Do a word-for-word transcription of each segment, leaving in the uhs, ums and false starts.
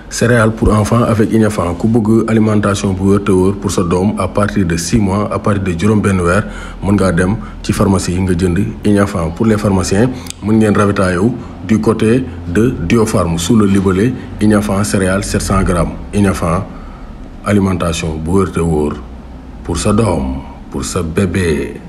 céréales pour enfants avec Ignafan ku bëgg alimentation bu wér te wóor pour sa doom à partir de six mois à partir de juróom benn weer mën ngaa dem ci pharmacie yi nga jënd Ignafan. Pour les pharmaciens mën ngeen ravitailler wu du côté de Diopharm sous le libellé Ignafan céréales sept cents grammes. Ignafan alimentation bu wér te wóor pour sa doom pour sa bébé.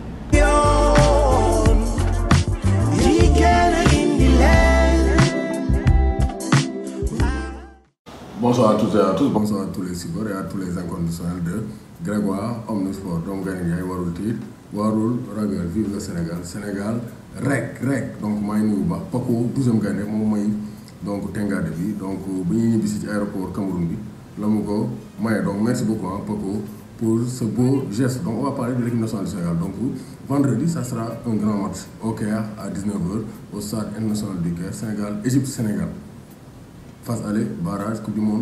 Bonsoir à toutes et à tous, bonsoir à tous les supporters et à tous les inconditionnels de Grégoire Omnisport. Donc, gars yi warul tiit warul ragal, vive le Sénégal Sénégal rek rek donc maa ngi nuyu bu baax Paco douzième gaynde moom mooy donc tengaade bi donc bu ñuy ñibbisi ci aéroport Cameroun bi la mu ko maye donc merci beaucoup hein, Paco pour ce beau geste. Donc on va parler de l'équipe nationale du Sénégal. Donc vendredi ça sera un grand match au Caire à dix-neuf heures au stade international du Caire. Sénégal Égypte Sénégal phase aller barrage Coupe du Monde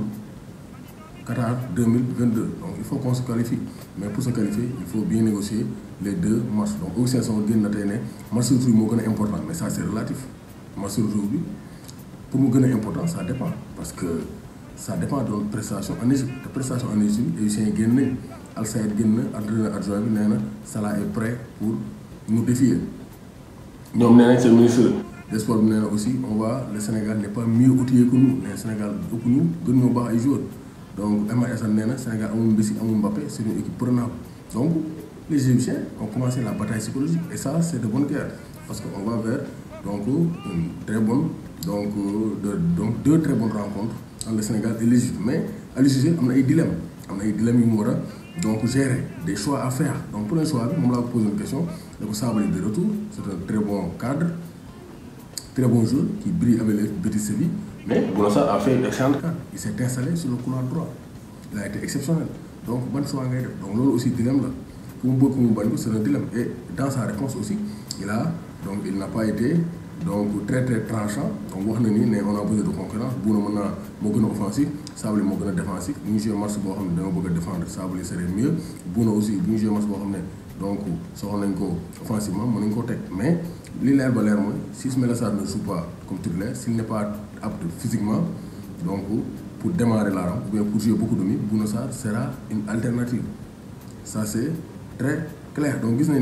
Qatar deux mille vingt-deux. Donc il faut qu'on se qualifie, mais pour se qualifier il faut bien négocier les deux matchs. Donc Augustin Senghor génn na tey ne match retour moo gën a important, mais ça c'est relatif. Match retour bi pour mu gën a important ça dépend parce que ça dépend de notre prestation en Égypte. La prestation en Égypte égyptiens yi génn nañ Al Saïd génn na entraîneur adjoint bi nee na Salah est prêt pour nous défier. ñoom nee nañ seen ministre des sports bi nee na aussi on va le Sénégal n'est pas mieux outillé que nous. Mais Sénégal ëpp ñu gën ñoo baax ay joueurs. Donc M A S nee na Sénégal amul Messi amul Mbappé, c'est une équipe prenable. Donc les Égyptiens ont commencé la bataille psychologique et ça c'est de bonne guerre parce que on va vers donc une très bonne donc de donc deux très bonnes rencontres entre le Sénégal et l'Égypte. Mais Aliou Cissé am na ay dilemmes am na ay dilemmes yu mu war a donc gérer, des choix à faire. Donc premier choix bi moom laa posé une question da ko Sabaly de retour, c'est un très bon cadre, très bon joueur qui brille avec les Betis Séville. Mais Bouna Sarr a fait une excellente carte. Il s'est installé sur le couloir droit. Il a été exceptionnel. Donc ban choix ngay def. Donc loolu aussi dilemme la. Ku mu bëgg ku mu bañ ko c'est un dilemme. Et dans sa réponse aussi il a donc il n'a pas été donc très très tranchant. Donc wax na ni ne on a besoin de concurrence. Bouna mën naa moo gën a offensif, Sabaly moo gën a défensif. Bu ñu joué match boo xam ne dama bëgg a défendre Sabaly serait mieux. Bouna aussi bu ñu joué match boo xam ne donc soxla nañ ko offensivement mën nañ koo teg. Mais li leer ba leer mooy si Ismaïla Sarr ne joue pas comme titulaire, s'il n'est pas apte physiquement donc pour démarrer la rampe ou bien pour jouer beaucoup de minutes, Bouna Sarr sera une alternative. Ça c'est très clair. Donc gis nañ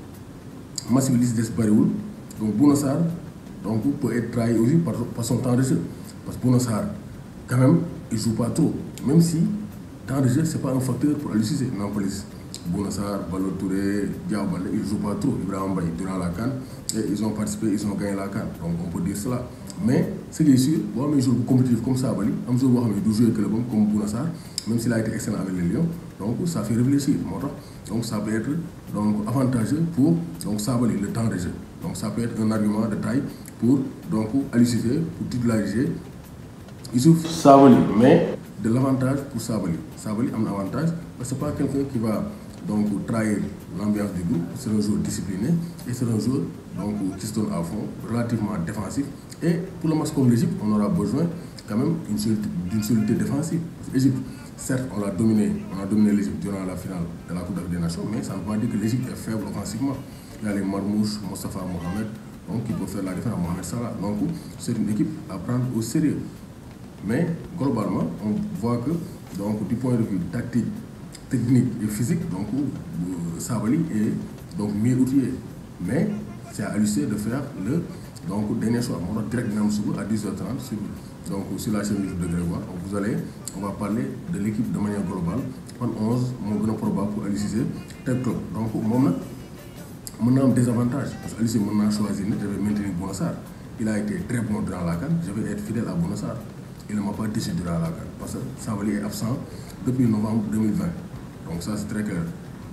ne match bi li si des bariwul. Donc Bouna Sarr donc peut être trahi aussi par, par son temps de jeu parce que Bouna Sarr quand même il joue pas trop, même si temps de jeu c'est pas un facteur pour Aliou Cissé. Nampalys, Bouna Sarr, Ballo Touré, Diao Baldé, ils jouent pas trop. Ibrahima Mbaye durant la CAN et ils ont participé, ils ont gagné la CAN. Donc on peut dire cela. Mais ce qui est sûr, boo amee joueur bu compétitif comme Sabaly am joueur boo xam ne du jouer club comme Bouna Sarr, même s'il a été excellent avec les Lions, donc ça fait réfléchir moo tax. Donc ça peut être donc avantageux pour donc Sabaly le temps de jeu. Donc ça peut être un argument de taille pour donc Aliou Cissé pour titulariser Youssouf Sabaly. Mais de l'avantage pour Sabaly. Sabaly a un avantage parce que c'est pas quelqu'un qui va donc trahir l'ambiance du groupe. C'est un joueur discipliné et c'est un joueur donc qui se donne à fond, relativement défensif. Et pour le match comme l'Égypte, on aura besoin quand même d'une solidité, d'une solidité défensive. L'Égypte, certes, on l'a dominé, on a dominé l'Égypte durant la finale de la Coupe d'Afrique des Nations, mais ça ne veut pas dire que l'Égypte est faible offensivement. Il y a les Marmouche, Mostafa Mohamed, donc qui peuvent faire la différence, Mohamed Salah. Donc c'est une équipe à prendre au sérieux. Mais globalement, on voit que donc du point de vue tactique, technique et physique, donc euh, Sabaly est donc mieux outillé. Mais c'est à Aliou Cissé de faire le donc dernier choix. On va direct à dix heures trente sur donc sur la chaîne YouTube de Grégoire. Donc vous allez, on va parler de l'équipe de manière globale. Pan onze moo gën a probable pour Aliou Cissé tel club. Donc moom nag mën na am désavantage parce que Aliou Cissé mën naa choisir ne je vais maintenir Bouna Sarr. Il a été très bon durant la CAN. Je vais être fidèle à Bouna Sarr. Il ne m'a pas déçu durant la CAN parce que Sabaly est absent depuis novembre deux mille vingt. Donc ça c'est très clair.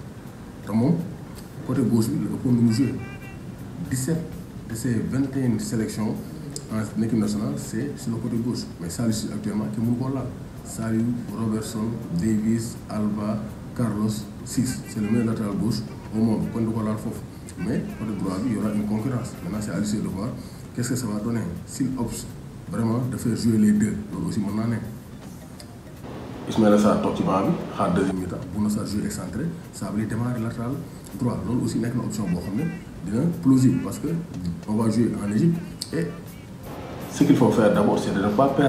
te moom côté gauche bi la ëppoon lu mu joué dix-sept de ces vingt et une sélections en équipe nationale c'est sur le côté gauche. Mais Saliou Ciss actuellement ki mënu koo laal. Saliou, Robertson, Davis, Alba, Carlos, Ciss c'est le meilleur latéral gauche au monde kon du ko laal foofu. Mais côté droit bi il y aura une concurrence. Maintenant c'est à Aliou Cissé de voir qu'est-ce que ça va donner s'il opte vraiment de faire jouer les deux. Loolu aussi mën naa ne. Ismaïla Sarr toog ci banc bi xaar deuxième mi-temps Bouna Sarr jouer excentré Sabaly démarrer latéral droit. Loolu aussi nekk na option boo xam ne dina plausible parce que on va jouer en Égypte et ce qu'il faut faire d'abord c'est de ne pas perdre de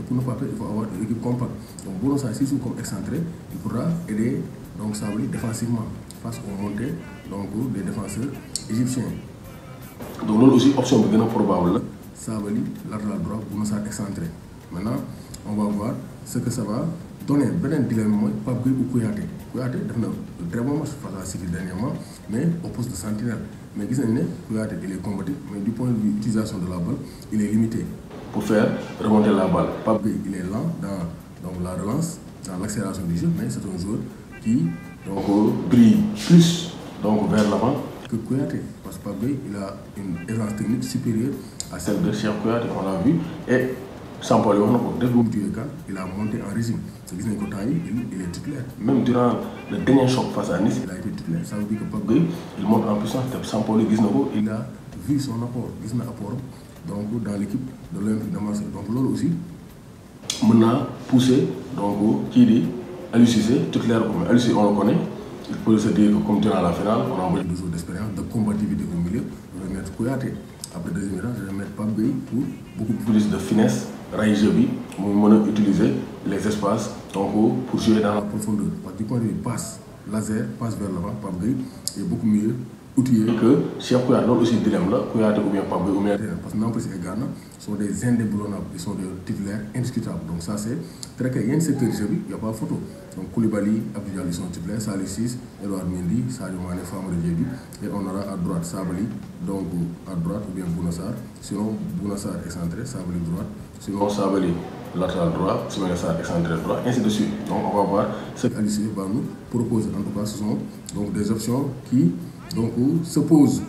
pour ne pas perdre, il faut avoir une équipe compacte. Donc Bouna Sarr, s'il joue comme excentré, il pourra aider donc Sabaly défensivement face aux montées donc des défenseurs égyptiens. Donc loolu aussi option bi gën a probable la. Sabaly latéral droit, Bouna Sarr excentré. Maintenant on va voir ce que ça va donner. Beneen dilemme mooy Pape Gueye ou Kouyaté. Kouyaté def na très bon match face à City dernièrement mais au poste de sentinelle. Mais gis nañ ne Kouyaté il est combatif mais du point de vue utilisation de la balle il est limité pour faire remonter la balle. Pape Gueye il est lent dans donc la relance, dans l'accélération du jeu, mais c'est un joueur qui donc brille plus donc vers l'avant que Kouyaté, parce que Pape Gueye il a une aisance technique supérieure à celle de Cheikh Kouyaté, on l'a vu, et Sampaoli wax na ko dès boobu jógee kan il a monté en régime te gis nañ ko temps yi il il est titulaire. Même durant le dernier choc face à Nice il a été titulaire. Ça veut dire que Pape Gueye il monte en puissance te Sampaoli gis na ko il a vu son apport, gis na apport donc dans l'équipe de l'Olympique de Marseille. Donc loolu aussi mën naa pousser donc kii di Aliou Cissé titulaire ko mais Aliou Cissé on le connaît, il peut se dire que comme durant la finale on a envoyé deux jours d'expérience, de combativité au milieu, je vais mettre Kouyaté. Après deuxième mi-temps je vais mettre Pape Gueye pour beaucoup plus de finesse ray jeu bi mu mën a utiliser les espaces donc pour jouer dans la profondeur. Parce que du point de vue passe laser, passe vers l'avant, Pape Gueye est beaucoup mieux outillé que Cheikh Kouyaté. Loolu aussi dilemme la, Kouyaté ou bien Pape Gueye ou bien parce que Nampalys et Gana sont des indéboulonnables, ils sont des titulaires indiscutables. Donc ça c'est très clair. Yenn secteur jeu bi y a pas photo. Donc Koulibaly, Abdou Diallo ils sont titulaires, Salif Ciss, Edouard Mendy, Sadio Mané, Famara Diédhiou et on aura à droite Sabaly donc à droite ou bien Bouna Sarr. Sinon Bouna Sarr excentré, Sabaly droite. Sinon Sabaly latéral droit, Ismaïla Sarr excentré droit, ainsi de suite. Donc on va voir ce qu'Aliou Cissé va nous proposer. En tout cas ce sont donc des options qui donc se posent.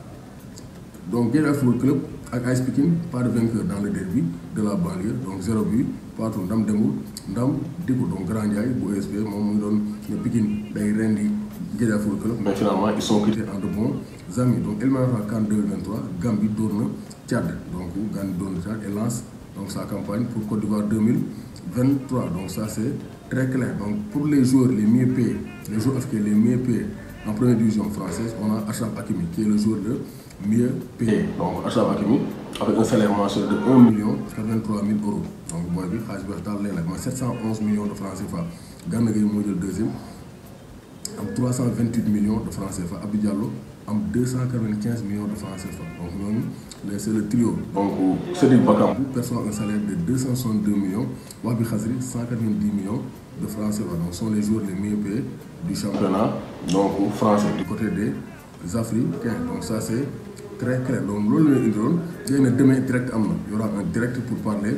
Donc Guédiawaye Football Club ak A S Pikine, pas de vainqueur dans le derby de la banlieue, donc zéro but partout, ndam demul ndam dikku. Donc Grand Ndiaye bu E S P moom mu ngi doon ne Pikine day rendi Guédiawaye Football Club, mais finalement ils sont quittés en de bons amis. Donc éliminatoire CAN deux mille vingt-trois, Gambie dóor na Tchad, donc Gambie dóor na Tchad et lance donc sa campagne pour Côte d'Ivoire deux mille vingt-trois. Donc ça c'est très clair. Donc pour les joueurs les mieux payés, les joueurs africains les mieux payés en première division française, on a Achraf Hakimi qui est le joueur le mieux payé. Donc Achraf Hakimi avec un salaire mensuel de un million quatre-vingt-trois mille euros. Donc booy bi xaalis bi daal lay laaj ma sept cent onze millions de francs C F A. Gana Gueye moo jël deuxième am trois cent vingt-huit millions de francs C F A. Abdou Diallo am deux cent quatre-vingt-quinze millions de francs C F A. Donc ñooñu c'est le trio. Donc Cédric Bakambu perçoit un salaire de deux cent soixante-deux millions. Wahbi Khazri cent quatre-vingt-dix millions de francs C F A. Donc ce sont les joueurs les mieux payés du championnat donc français du côté des Africains. Donc ça c'est très clair. Donc loolu la ñu indiloon léegi nag demain direct am na, il y aura un direct pour parler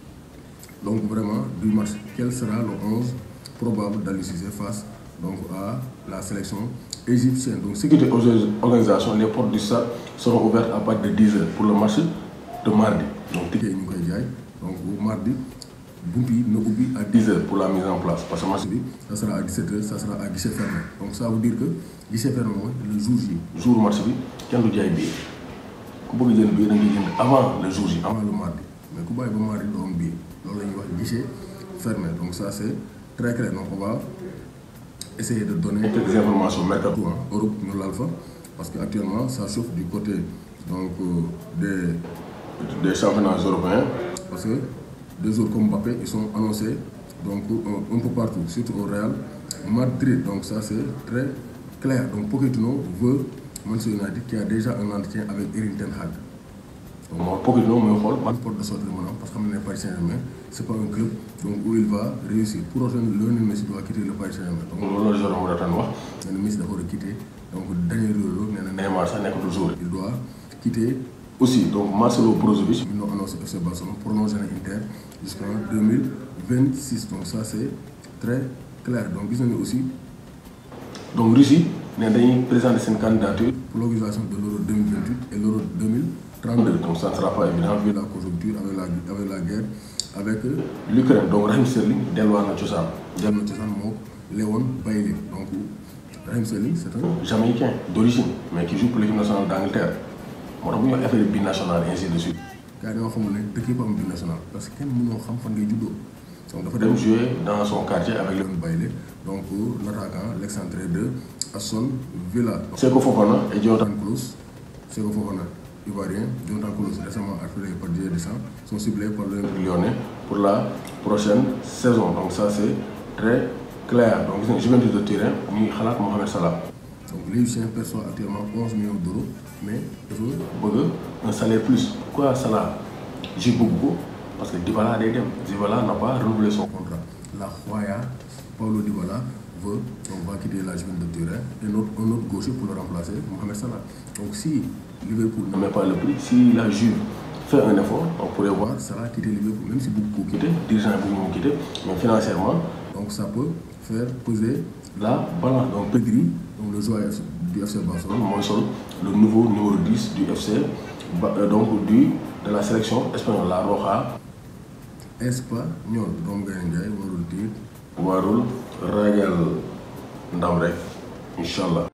donc vraiment du match. Quel sera le onze probable d'Aliou Cissé face donc à la sélection égyptienne. Donc sécurité organisation, les portes du stade seront ouvertes à partir de dix heures pour le match de mardi. Donc ticket yi ñu koy jaay donc mardi bunt yi na ubbi à dix heures pour la mise en place, parce que match bi ça sera à dix-sept heures, ça sera à guichet fermé. Donc ça veut dire que guichet fermé mooy le jour J, jour match bi kenn du jaay billet. Ku bëgg jënd billet da ngay jënd avant le jour J, avant le mardi. Mais ku bàyyi ba mardi doo am billet. Loolu la ñuy wax guichet fermé. Donc ça c'est très clair. Donc on va essayer de donner quelques informations mercato en Europe ñu laal fa parce que actuellement ça chauffe du côté donc des des championnats européens, parce que des joueurs comme Mbappé ils sont annoncés donc un peu partout, surtout au Real Madrid. Donc ça c'est très clair. Donc Pochettino veut Manchester United qui a déjà un entretien avec Erik ten Hag. Donc moi Pochettino mooy xool ban porte de sortie la mën a am parce que xam ne Paris Saint-Germain c'est pas un club donc où il va réussir. Pour rejoindre Lionel Messi doit quitter le Paris Saint-Germain. Donc loolu la joueur moo daan wax nee na Messi dafa war a quitter donc Daniel Levy nee na Neymar sax nekkatul joueur, il doit quitter aussi. Donc Marcelo Brozovic ils l'ont annoncé F C Barcelone, prolongé na Inter jusqu'en deux mille vingt-six. Donc ça c'est très clair. Donc gis nañu aussi donc Russie ne dañuy présenter seen candidature pour l'organisation de l'Euro deux mille vingt-huit et l'Euro deux mille trente-deux. Donc ça ne sera pas évident vu la conjoncture avec la avec la guerre avec l'Ukraine. Donc Raheem Sterling delluwaat na cosaan dellu na cosaan moo Léon Bailey. Donc Raheem Sterling c'est un Jamaïcain d'origine mais qui joue pour l'équipe nationale d'Angleterre. moo tax bu ñu wax affaire binationale ainsi de suite. gars yi dañoo xamul ne dëkk yëpp am binational parce que kenn mënoo xam fan ngay juddoo. Donc dafa dem jouer dans son quartier avec Léon Bailey, donc l'attaquant, l'excentré de Aston Villa. Seko Fofana et Jonathan Klaus. Seko Fofana ivoiriens, Jonathan Kolos, récemment affilié par Didier Deschamps, sont ciblés par le Lyonnais pour la prochaine saison. Donc ça c'est très clair. Donc Juventus de Turin, nous avons Mohamed Salah. Donc l'Égyptien perçoit actuellement onze millions d'euros, mais il veut un salaire plus. Pourquoi Salah? J'ai beaucoup parce que Dybala est Dybala n'a pas renouvelé son contrat. La Roya, Paulo Dybala veut, donc va quitter la Juventus de Turin et notre, un autre gaucher pour le remplacer, Mohamed Salah. Donc si Liverpool ne met pas le prix, si la Juve fait un effort, on pourrait voir Salah quitter Liverpool, même si beaucoup quitter, dirigeants beaucoup quitter, mais financièrement, donc ça peut faire peser la balance. Donc Pedri, donc le joueur du F C Barcelone, Monson, le nouveau numéro dix du F C, donc du, de la sélection espagnole, la Roja espagnol. Donc Gaye warul tiit warul ragal ndam rek, Inch'Allah.